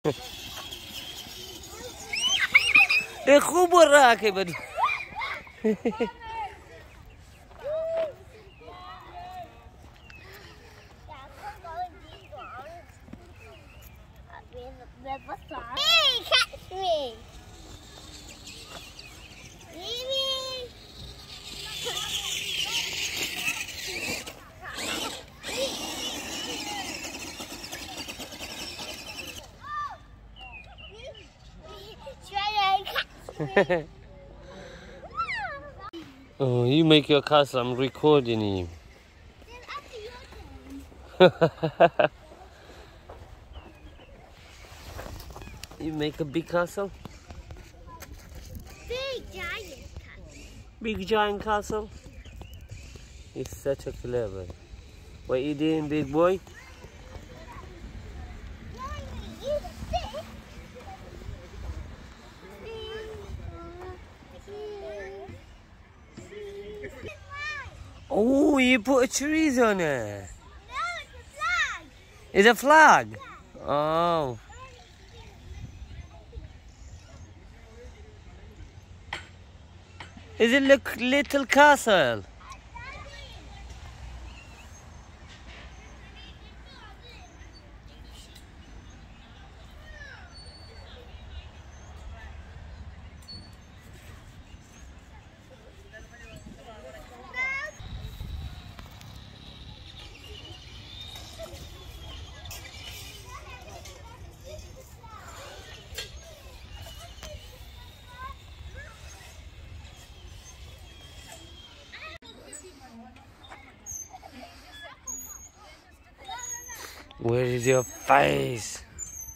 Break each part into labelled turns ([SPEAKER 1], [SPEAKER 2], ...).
[SPEAKER 1] ये खूब बोल रहा है बड़ी
[SPEAKER 2] Hey, catch me!
[SPEAKER 1] Oh, you make your castle. I'm recording you. You make a big castle?
[SPEAKER 2] Big giant castle.
[SPEAKER 1] Big giant castle? He's such a clever. What you doing, big boy? Oh, you put a trees on it.
[SPEAKER 2] No, it's a flag.
[SPEAKER 1] It's a flag?
[SPEAKER 2] Yeah.
[SPEAKER 1] Oh. Is it look little castle? Where is your face?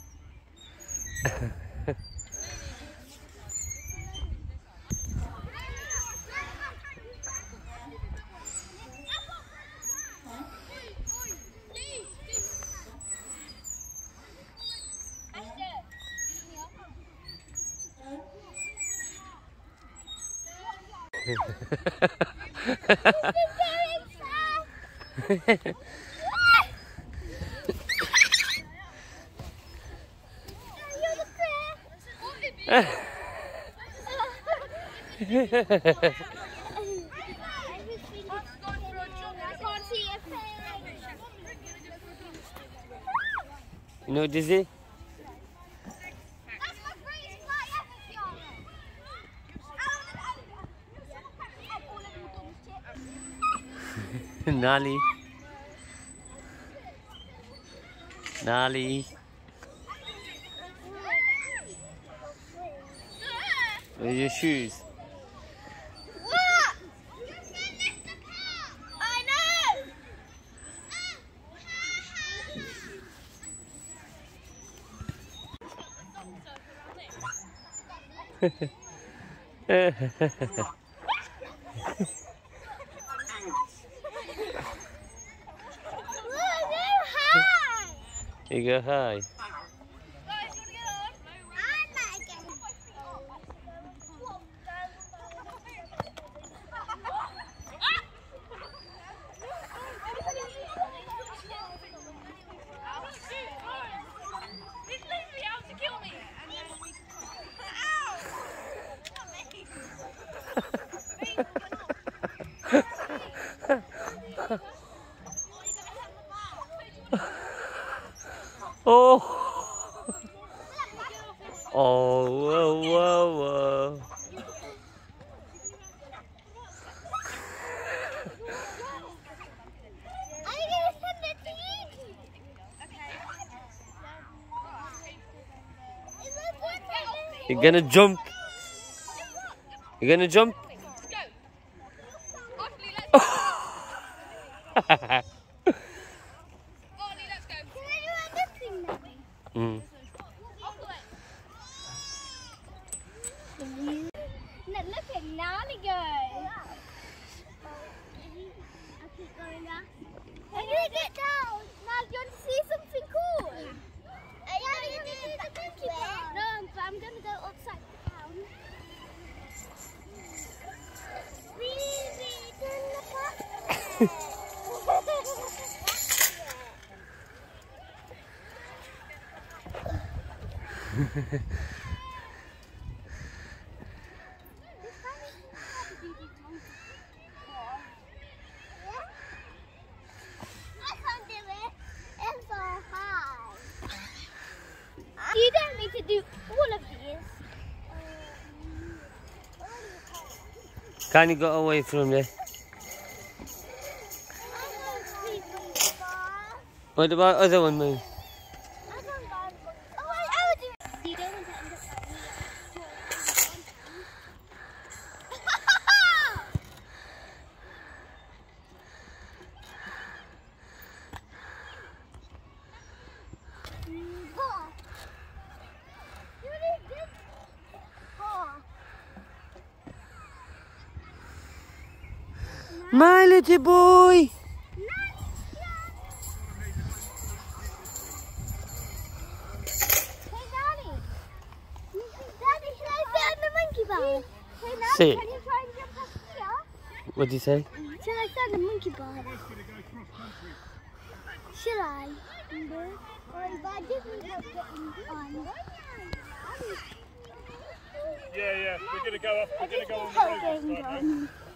[SPEAKER 1] You know Dizzy?
[SPEAKER 2] That's my greatest fly ever,
[SPEAKER 1] Nali. Nali. Where's your shoes?
[SPEAKER 2] What? You finished the car. I know.
[SPEAKER 1] You go hi. Oh. Oh, whoa, whoa, whoa. You're gonna jump. You're gonna jump. Mm.
[SPEAKER 2] Look at Nani go. I'll keep going now. I'm gonna get down. Now, do you want to see something cool? No, but I'm gonna go upside down. You don't need to do all of these.
[SPEAKER 1] Can you go away from there? What about other one, mate? My little boy!
[SPEAKER 2] Say,
[SPEAKER 1] Sit.
[SPEAKER 2] can you try and jump up here?
[SPEAKER 1] What did you say?
[SPEAKER 2] Shall I stand the monkey bar? Shall I?
[SPEAKER 3] Yeah, we're going to go up. We're going to go on the roof.